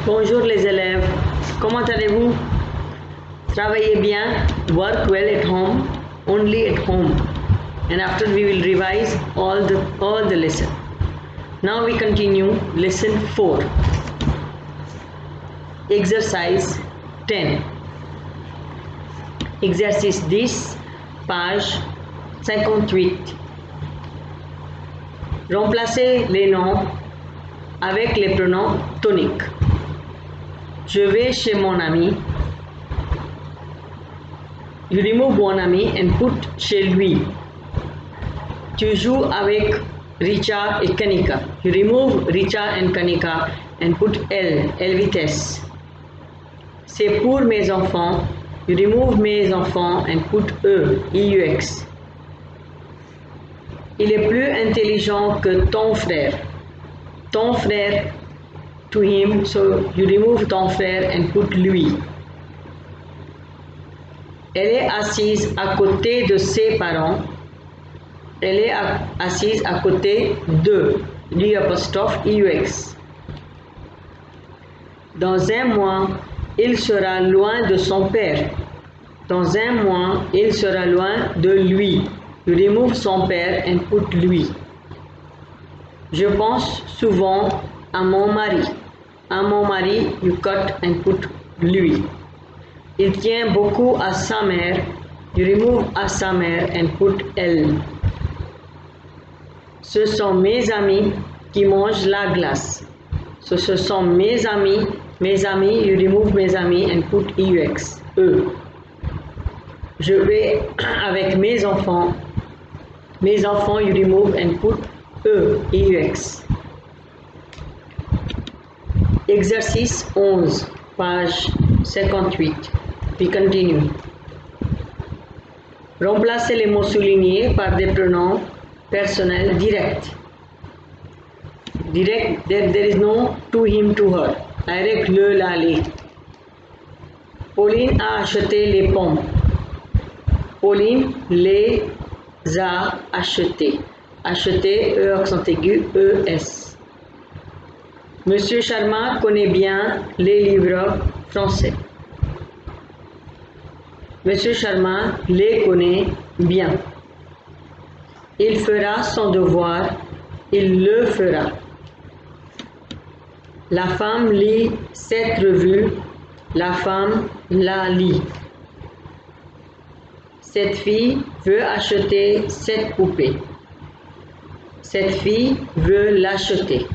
Bonjour les élèves, comment allez-vous? Travaillez bien, work well at home, only at home, and after we will revise all the lesson. Now we continue lesson 4. Exercise 10. Exercice 10, page 58. Remplacez les noms avec les pronoms toniques. Je vais chez mon ami. You remove mon ami and put chez lui. Tu joues avec Richa et Kanika. You remove Richa and Kanika and put L vitesse. C'est pour mes enfants. You remove mes enfants and put EUX. Il est plus intelligent que ton frère. Ton frère, to him, so you remove ton frère and put lui. Elle est assise à côté de ses parents. Elle est assise à côté de l'UX. Dans un mois, il sera loin de son père. Dans un mois, il sera loin de lui. You remove son père and put lui. Je pense souvent à mon mari. À mon mari, you cut and put lui. Il tient beaucoup à sa mère. You remove à sa mère and put elle. Ce sont mes amis qui mangent la glace. So, ce sont mes amis. Mes amis, you remove mes amis and put EUX. Je vais avec mes enfants. Mes enfants, you remove and put EUX. Exercice 11, page 58. We continue. Remplacez les mots soulignés par des pronoms personnels directs. Direct, there is no to him, to her. Direct, le, la, les. Pauline a acheté les pommes. Pauline les a achetés. Acheter, accent aigu, ES. Monsieur Sharma connaît bien les livres français. Monsieur Sharma les connaît bien. Il fera son devoir. Il le fera. La femme lit cette revue. La femme la lit. Cette fille veut acheter cette poupée. Cette fille veut l'acheter.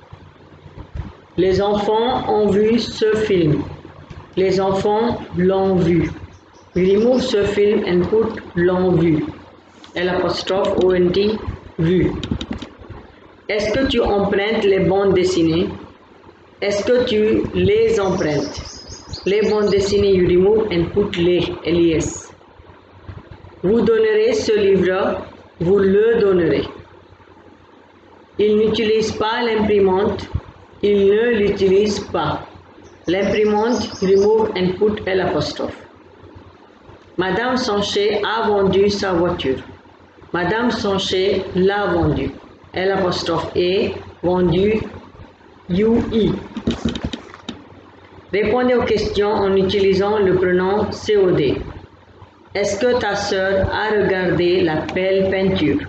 Les enfants ont vu ce film. Les enfants l'ont vu. We remove ce film and put l'ont vu. L'apostrophe vu. Est-ce que tu empruntes les bandes dessinées? Est-ce que tu les empruntes? Les bandes dessinées, you remove and put les, LES. Vous donnerez ce livre, vous le donnerez. Il n'utilise pas l'imprimante, il ne l'utilise pas. L'imprimante, remove and put l'apostrophe. Madame Sanchez a vendu sa voiture. Madame Sanchez l'a vendue. L'apostrophe est vendu, UI. Répondez aux questions en utilisant le pronom COD. Est-ce que ta sœur a regardé la belle peinture?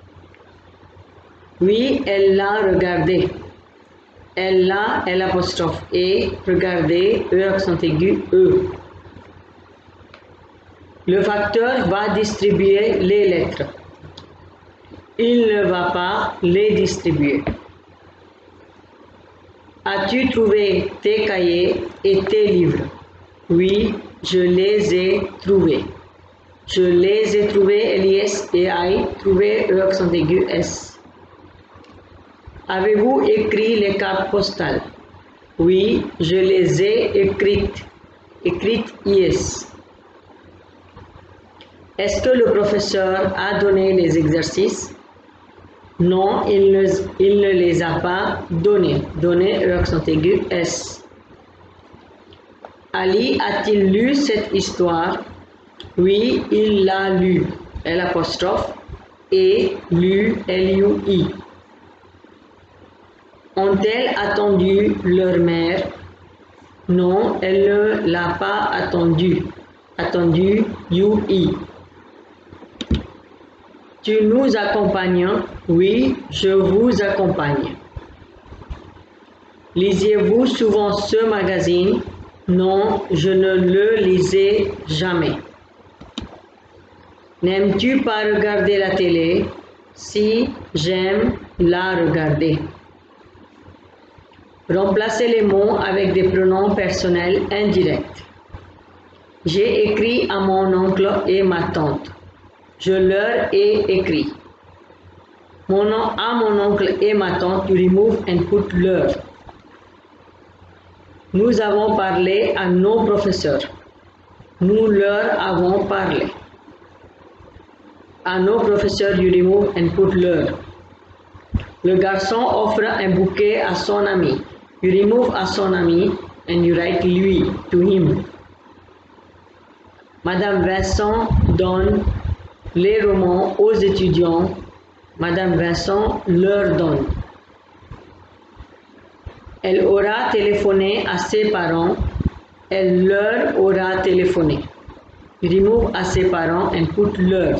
Oui, elle l'a regardé. Elle l'a, l'apostrophe et regardé, accent aigu, Le facteur va distribuer les lettres. Il ne va pas les distribuer. As-tu trouvé tes cahiers et tes livres? Oui, je les ai trouvés. Je les ai trouvés, LIS et I, trouvé, accent aigu, S. Avez-vous écrit les cartes postales? Oui, je les ai écrites. Écrites, IS. Est-ce que le professeur a donné les exercices? Non, il ne les a pas donnés. Donné, accent aigu, S. Ali a-t-il lu cette histoire? Oui, il l'a lu. L'apostrophe et lu, LUI. Ont-elles attendu leur mère? Non, elle ne l'a pas attendu. Attendu, you. Tu nous accompagnes? Oui, je vous accompagne. Lisez-vous souvent ce magazine? Non, je ne le lisais jamais. N'aimes-tu pas regarder la télé? Si, j'aime la regarder. Remplacez les mots avec des pronoms personnels indirects. J'ai écrit à mon oncle et ma tante. Je leur ai écrit. Mon nom à mon oncle et ma tante, you remove and put leur. Nous avons parlé à nos professeurs. Nous leur avons parlé. À nos professeurs, you remove and put leur. Le garçon offre un bouquet à son ami. You remove à son ami and you write lui, to him. Madame Vincent donne les romans aux étudiants. Madame Vincent leur donne. Elle aura téléphoné à ses parents. Elle leur aura téléphoné. You remove à ses parents and put leur.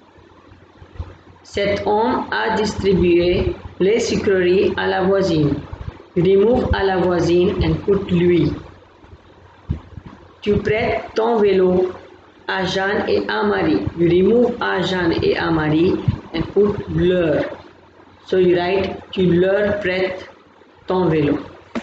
Cet homme a distribué les sucreries à la voisine. You remove à la voisine and put lui. Tu prêtes ton vélo à Jeanne et à Marie. You remove à Jeanne et à Marie and put leur. So you write, tu leur prêtes ton vélo.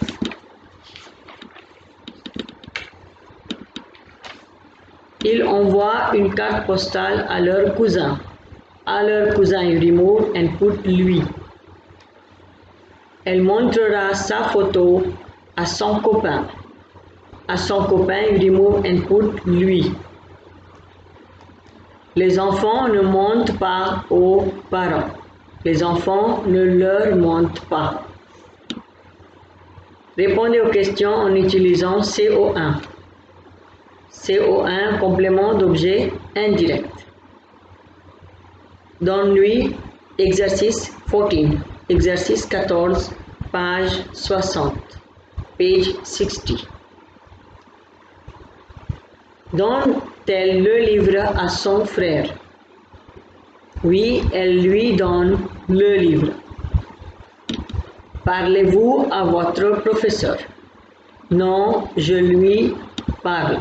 Ils envoient une carte postale à leur cousin. À leur cousin, you remove and put lui. Elle montrera sa photo à son copain. À son copain, you remove and put lui. Les enfants ne mentent pas aux parents. Les enfants ne leur mentent pas. Répondez aux questions en utilisant CO1. CO1, complément d'objet indirect. Donne-lui exercice 14. Exercice 14, page 60. Page 60. Donne-t-elle le livre à son frère? Oui, elle lui donne le livre. Parlez-vous à votre professeur? Non, je lui parle.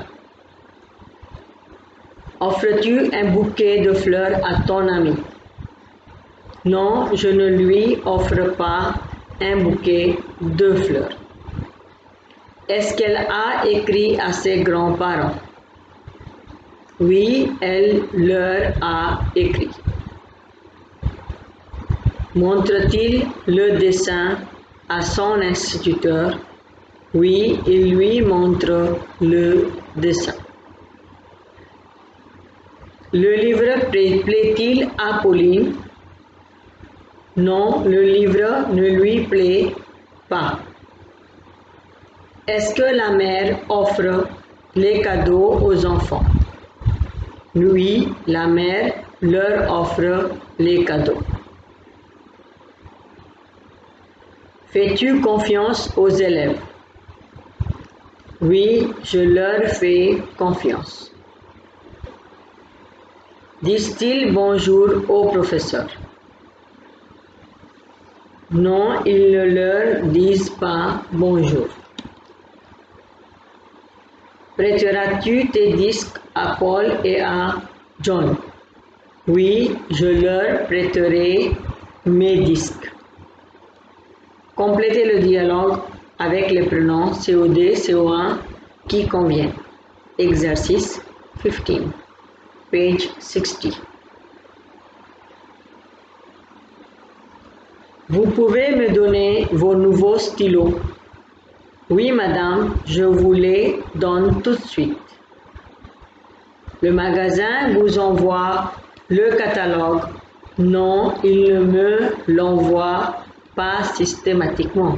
Offres-tu un bouquet de fleurs à ton ami? Non, je ne lui offre pas un bouquet de fleurs. Est-ce qu'elle a écrit à ses grands-parents? Oui, elle leur a écrit. Montre-t-il le dessin à son instituteur? Oui, il lui montre le dessin. Le livre plaît-il à Pauline? Non, le livre ne lui plaît pas. Est-ce que la mère offre les cadeaux aux enfants? Oui, la mère leur offre les cadeaux. Fais-tu confiance aux élèves? Oui, je leur fais confiance. Disent-ils bonjour au professeur? Non, ils ne leur disent pas bonjour. Prêteras-tu tes disques à Paul et à John? Oui, je leur prêterai mes disques. Complétez le dialogue avec les pronoms COD, CO1 qui conviennent. Exercice 15, page 60. Vous pouvez me donner vos nouveaux stylos? Oui, madame, je vous les donne tout de suite. Le magasin vous envoie le catalogue? Non, il ne me l'envoie pas systématiquement.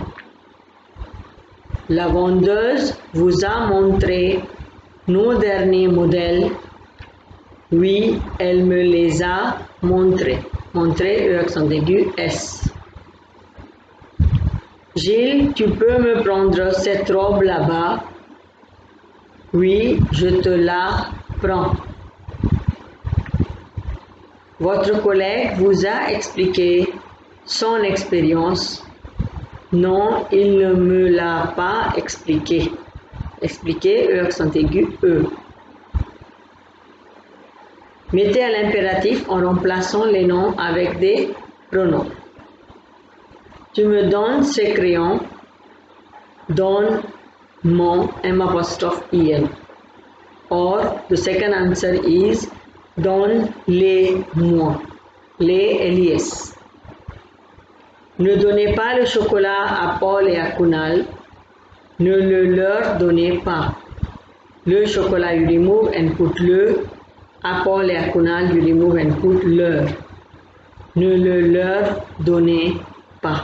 La vendeuse vous a montré nos derniers modèles? Oui, elle me les a montrés. Montré, accent aigu, S. Gilles, tu peux me prendre cette robe là-bas? Oui, je te la prends. Votre collègue vous a expliqué son expérience. Non, il ne me l'a pas expliqué. Expliquer, E accent aigu, E. Mettez à l'impératif en remplaçant les noms avec des pronoms. Tu me donnes ces crayons. Donne mon M'-IN. Or, the second answer is donne-les-moi. Les LIS. Ne donnez pas le chocolat à Paul et à Kunal. Ne le leur donnez pas. Le chocolat, you remove and put le. À Paul et à Kunal, you remove and put leur. Ne le leur donnez pas.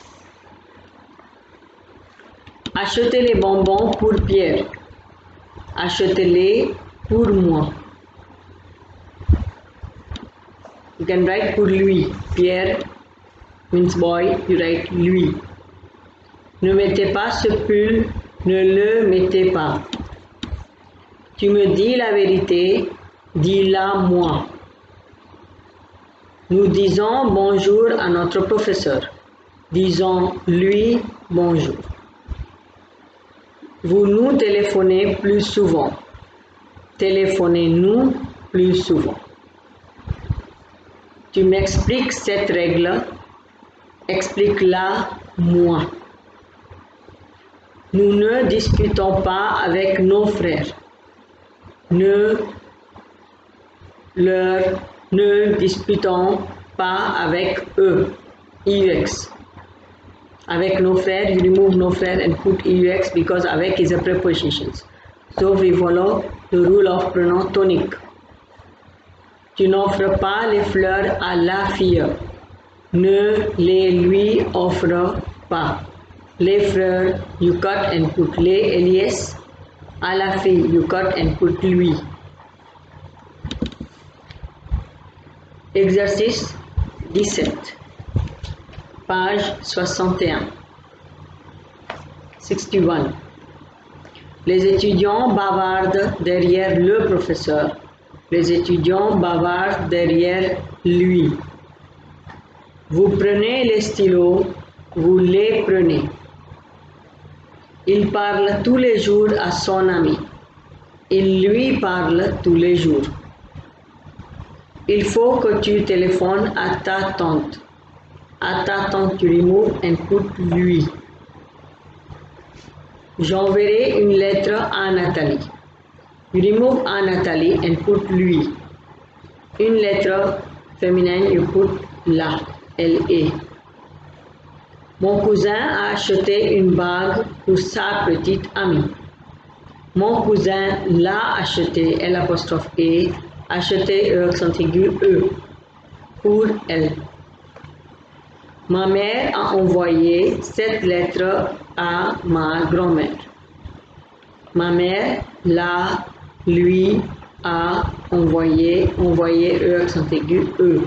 Achetez les bonbons pour Pierre. Achetez-les pour moi. You can write pour lui. Pierre means boy, you write lui. Ne mettez pas ce pull, ne le mettez pas. Tu me dis la vérité, dis-la moi. Nous disons bonjour à notre professeur. Disons-lui bonjour. Vous nous téléphonez plus souvent. Téléphonez-nous plus souvent. Tu m'expliques cette règle. Explique-la moi. Nous ne disputons pas avec nos frères. Ne disputons pas avec eux. EUX. Avec nos frères, you remove no frère and put EUX because avec is a preposition. So we follow the rule of pronoun tonic. Tu n'offres pas les fleurs à la fille. Ne les lui offre pas. Les fleurs, you cut and put les LIS. À la fille, you cut and put lui. Exercice 17. Page 61. 61. Les étudiants bavardent derrière le professeur. Les étudiants bavardent derrière lui. Vous prenez les stylos, vous les prenez. Il parle tous les jours à son ami. Il lui parle tous les jours. Il faut que tu téléphones à ta tante. À ta tante, tu remove and put lui. J'enverrai une lettre à Nathalie. You remove à Nathalie and put lui. Une lettre féminine, you put la, L-E. Mon cousin a acheté une bague pour sa petite amie. Mon cousin l'a acheté, L''E, acheté, E accent aigu, E, pour elle. Ma mère a envoyé cette lettre à ma grand-mère. Ma mère lui a envoyé, E accent aigu, E.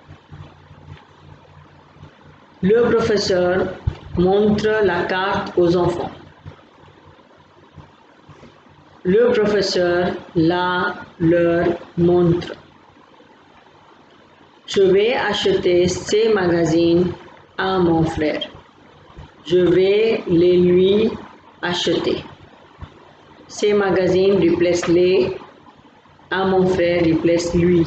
Le professeur montre la carte aux enfants. Le professeur leur montre. Je vais acheter ces magazines à mon frère. Je vais les lui acheter. Ces magazines replace les, à mon frère replace lui.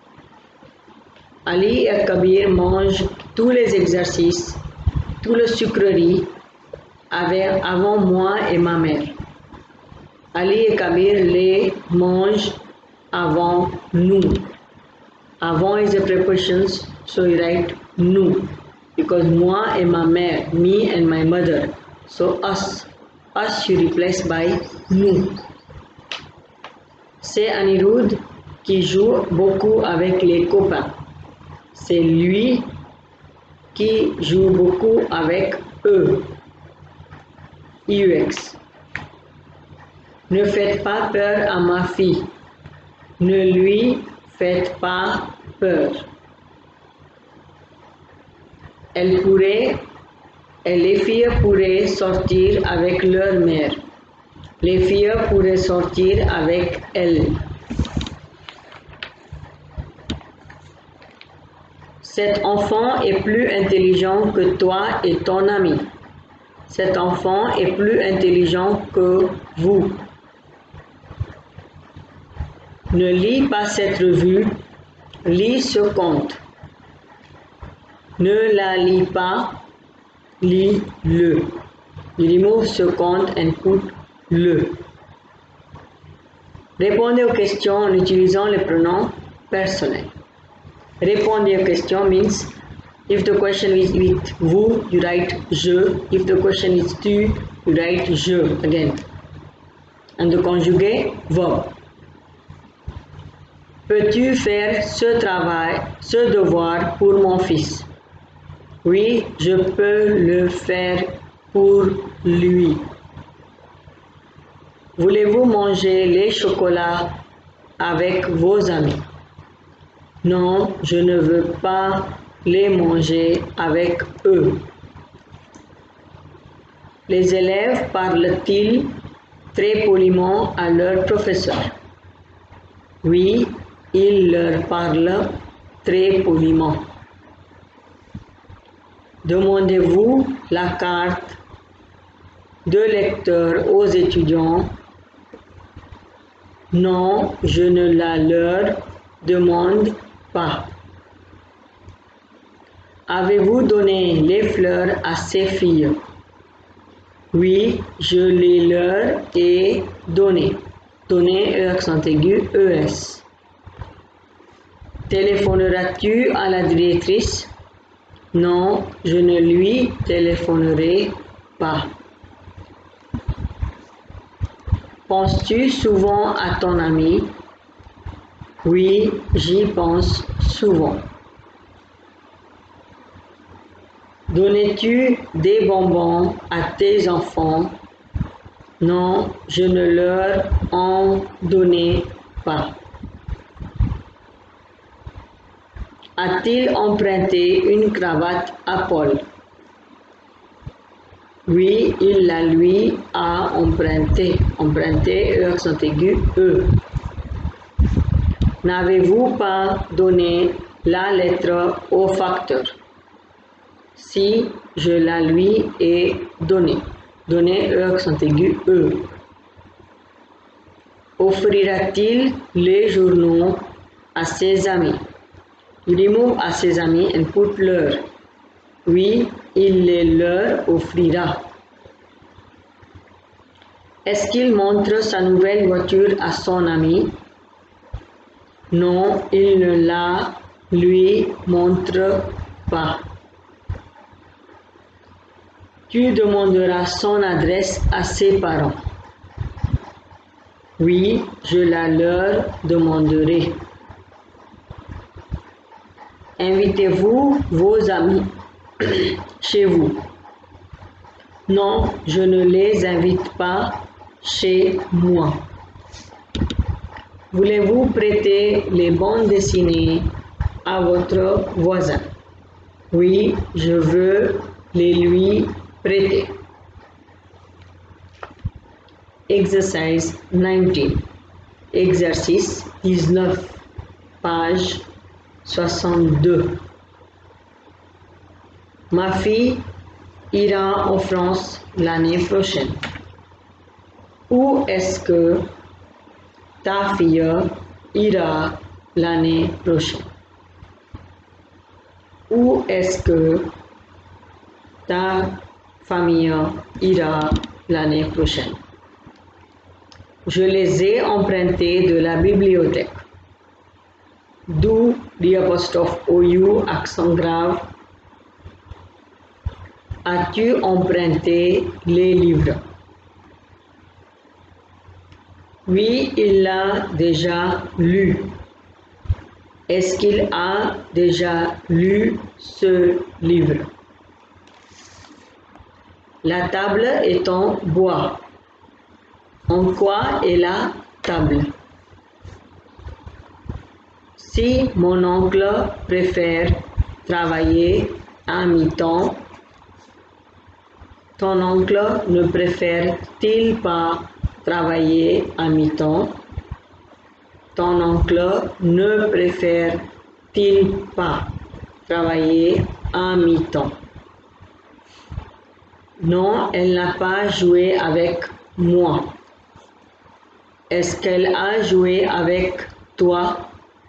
Ali et Kabir mangent tous les exercices, tout le sucreries avant moi et ma mère. Ali et Kabir les mangent avant nous. Avant is a preposition, so you write nous. Because moi et ma mère, me and my mother. So us you replace by nous. C'est Anirudh qui joue beaucoup avec les copains. C'est lui qui joue beaucoup avec eux. EUX. Ne faites pas peur à ma fille. Ne lui faites pas peur. Les filles pourraient sortir avec leur mère. Les filles pourraient sortir avec elle. Cet enfant est plus intelligent que toi et ton ami. Cet enfant est plus intelligent que vous. Ne lis pas cette revue, lis ce conte. Ne la lis pas, lis-le. You remove ce conte and put le. Répondez aux questions en utilisant les pronoms personnels. Répondez aux questions means if the question is with vous, you write je. If the question is tu, you write je again. And the conjugé verb. Peux-tu faire ce travail, ce devoir pour mon fils? Oui, je peux le faire pour lui. Voulez-vous manger les chocolats avec vos amis? Non, je ne veux pas les manger avec eux. Les élèves parlent-ils très poliment à leur professeur? Oui, ils leur parlent très poliment. Demandez-vous la carte de lecteur aux étudiants? Non, je ne la leur demande pas. Avez-vous donné les fleurs à ces filles? Oui, je les leur ai données. Donner, accent aigu, ES. Téléphoneras-tu à la directrice? Non, je ne lui téléphonerai pas. Penses-tu souvent à ton ami? Oui, j'y pense souvent. Donnais-tu des bonbons à tes enfants? Non, je ne leur en donnais pas. A-t-il emprunté une cravate à Paul? Oui, il la lui a emprunté. Emprunté, accent aigu, E. N'avez-vous pas donné la lettre au facteur? Si, je la lui ai donnée. Donner, accent aigu, E. Offrira-t-il les journaux à ses amis? You remove à ses amis and put leur. Oui, il les leur offrira. Est-ce qu'il montre sa nouvelle voiture à son ami? Non, il ne la lui montre pas. Tu demanderas son adresse à ses parents. Oui, je la leur demanderai. Invitez-vous vos amis chez vous? Non, je ne les invite pas chez moi. Voulez-vous prêter les bandes dessinées à votre voisin? Oui, je veux les lui prêter. Exercise 19. Exercice 19. Page 62. Ma fille ira en France l'année prochaine. Où est-ce que ta fille ira l'année prochaine? Où est-ce que ta famille ira l'année prochaine? Je les ai empruntés de la bibliothèque. D'où l'apostrophe OU, accent grave. As-tu emprunté les livres? Oui, il l'a déjà lu. Est-ce qu'il a déjà lu ce livre? La table est en bois. En quoi est la table? Si mon oncle préfère travailler à mi-temps, ton oncle ne préfère-t-il pas travailler à mi-temps? Ton oncle ne préfère-t-il pas travailler à mi-temps? Non, elle n'a pas joué avec moi. Est-ce qu'elle a joué avec toi?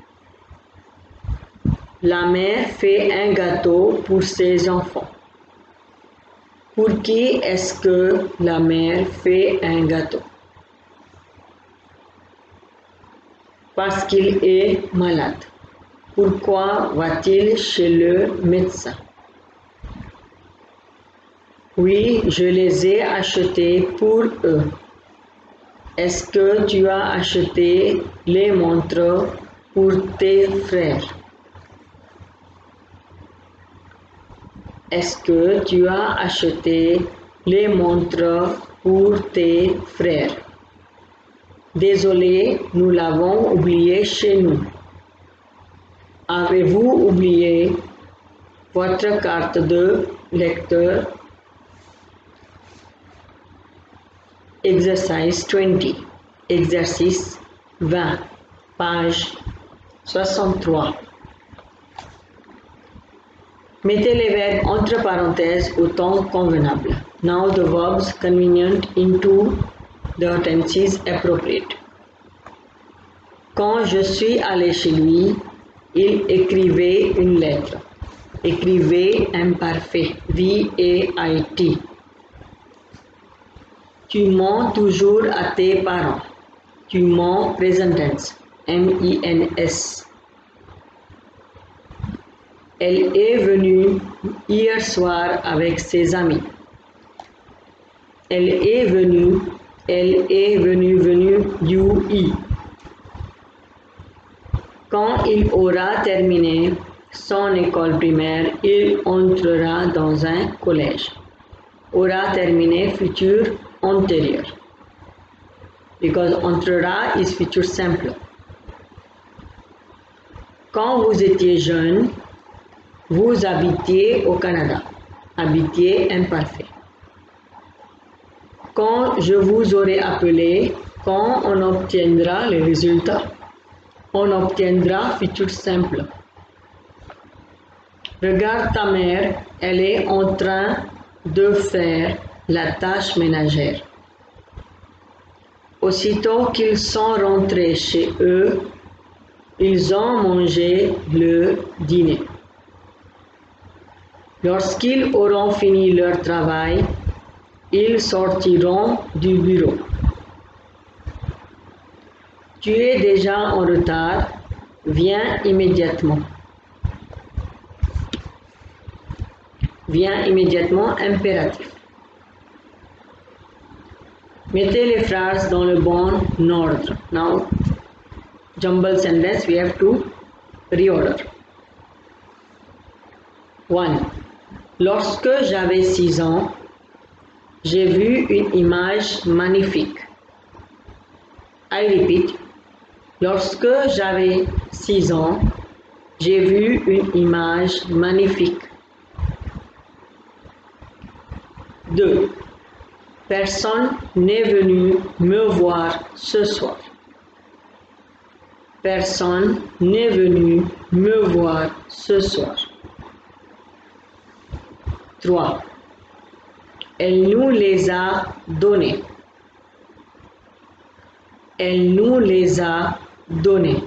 La mère fait un gâteau pour ses enfants. Pour qui est-ce que la mère fait un gâteau? Parce qu'il est malade. Pourquoi va-t-il chez le médecin? Oui, je les ai achetés pour eux. Est-ce que tu as acheté les montres pour tes frères? Est-ce que tu as acheté les montres pour tes frères? Désolé, nous l'avons oublié chez nous. Avez-vous oublié votre carte de lecteur? Exercice 20. Exercice 20. Page 63. Mettez les verbes entre parenthèses au temps convenable. Now the verbs convenient into the tenses appropriate. Quand je suis allé chez lui, il écrivait une lettre. Écrivait imparfait. V-A-I-T. Tu mens toujours à tes parents. Tu mens present tense. M-I-N-S. Elle est venue hier soir avec ses amis. Elle est venue, U-I. Quand il aura terminé son école primaire, il entrera dans un collège. Aura terminé futur antérieur. Because entrera is future simple. Quand vous étiez jeune, vous habitiez au Canada. Habitiez imparfait. Quand je vous aurai appelé, quand on obtiendra les résultats, on obtiendra futur simple. Regarde ta mère, elle est en train de faire la tâche ménagère. Aussitôt qu'ils sont rentrés chez eux, ils ont mangé le dîner. Lorsqu'ils auront fini leur travail, ils sortiront du bureau. Tu es déjà en retard, viens immédiatement. Viens immédiatement, impératif. Mettez les phrases dans le bon ordre. Now, jumble sentence, we have to reorder. 1. Lorsque j'avais 6 ans, j'ai vu une image magnifique. I repeat. Lorsque j'avais 6 ans, j'ai vu une image magnifique. 2. Personne n'est venu me voir ce soir. Personne n'est venu me voir ce soir. 3. Elle nous les a donnés. Elle nous les a donnés.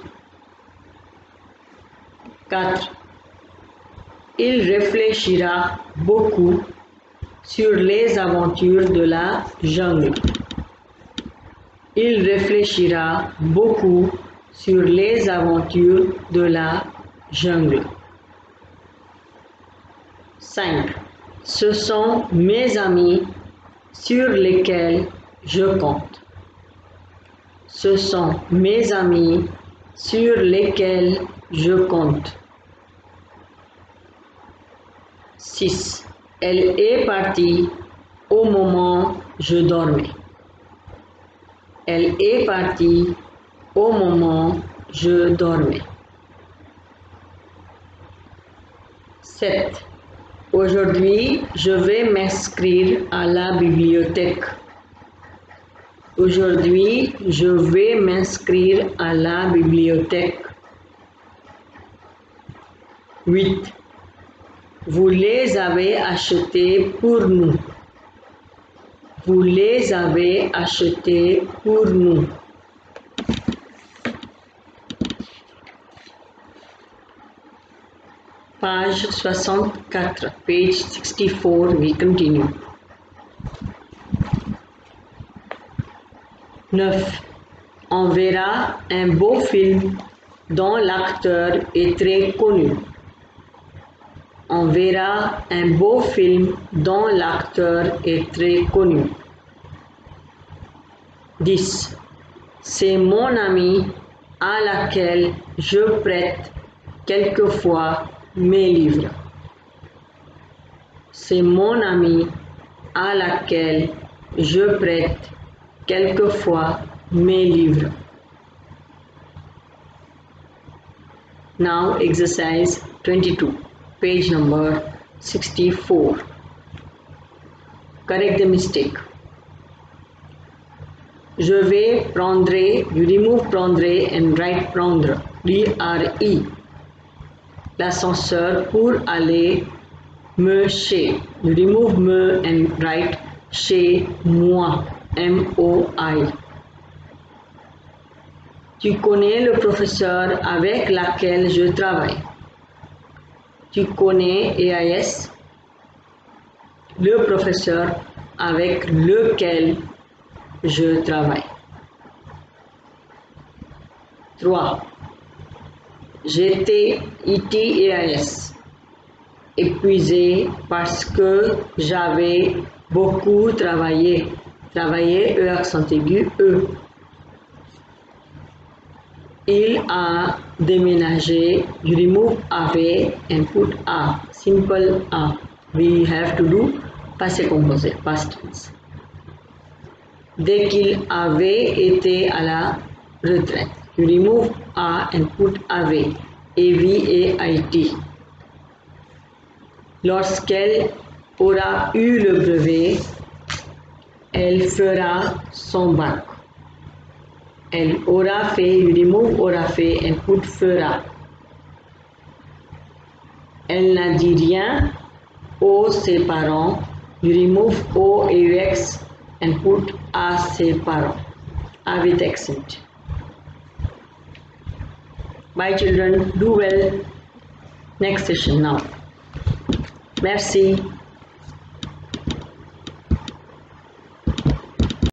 4. Il réfléchira beaucoup sur les aventures de la jungle. Il réfléchira beaucoup sur les aventures de la jungle. 5. Ce sont mes amis sur lesquels je compte. Ce sont mes amis sur lesquels je compte. 6. Elle est partie au moment où je dormais. Elle est partie au moment où je dormais. 7. Aujourd'hui, je vais m'inscrire à la bibliothèque. Aujourd'hui, je vais m'inscrire à la bibliothèque. 8. Vous les avez achetés pour nous. Vous les avez achetés pour nous. Page 64, page 64, we continue. 9. On verra un beau film dont l'acteur est très connu. On verra un beau film dont l'acteur est très connu. 10. C'est mon amie à laquelle je prête quelquefois mes livres. C'est mon amie à laquelle je prête quelquefois mes livres. Now exercise 22, page number 64. Correct the mistake. Je vais prendre, you remove prendre and write prendre, D-R-E. L'ascenseur pour aller me chez, you remove me and write chez moi, M-O-I. Tu connais le professeur avec laquelle je travaille. Tu connais EAS, le professeur avec lequel je travaille. 3. J'étais EAS, épuisé parce que j'avais beaucoup travaillé. Travailler, E accent aigu, E. Il a déménagé, you remove avait and put a, simple a. We have to do passé composé, past tense. Dès qu'il avait été à la retraite, you remove a and put avait, A-V-A-I-T. Lorsqu'elle aura eu le brevet, elle fera son bac. Elle aura fait, you remove aura fait and put fera. Elle n'a dit rien aux ses parents, you remove o AUX and put à ses parents, A with accent. Bye children, do well. Next session now. Merci.